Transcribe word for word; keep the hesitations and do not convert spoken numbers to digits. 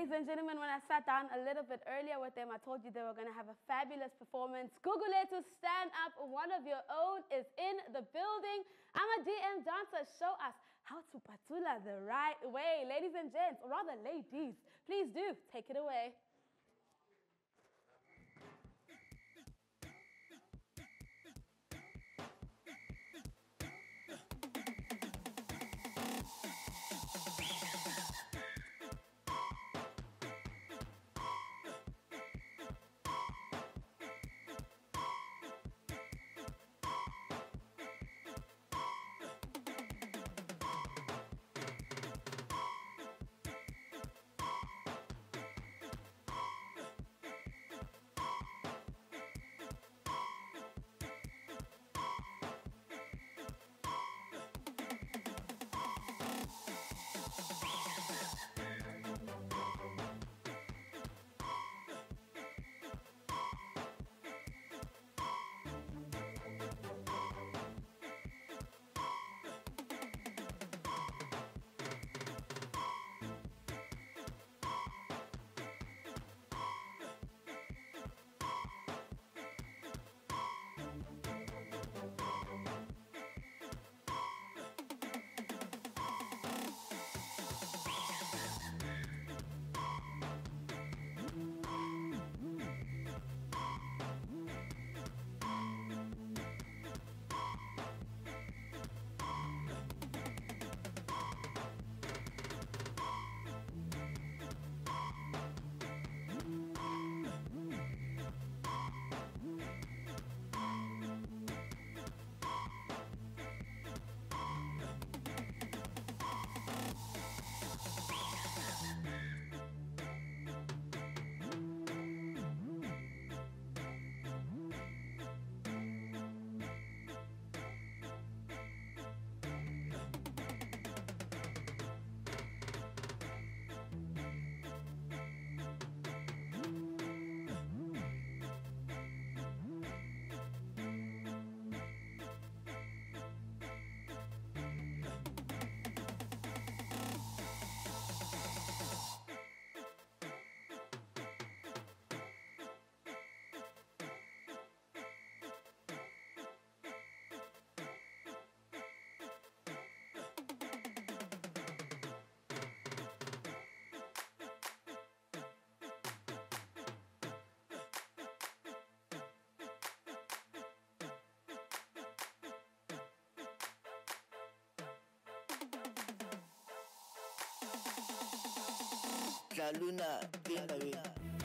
Ladies and gentlemen, when I sat down a little bit earlier with them, I told you they were going to have a fabulous performance. Gugulethu, stand up. One of your own is in the building. I'm a D M dancer. Show us how to patula the right way. Ladies and gents, or rather ladies, please do take it away. La luna, viene.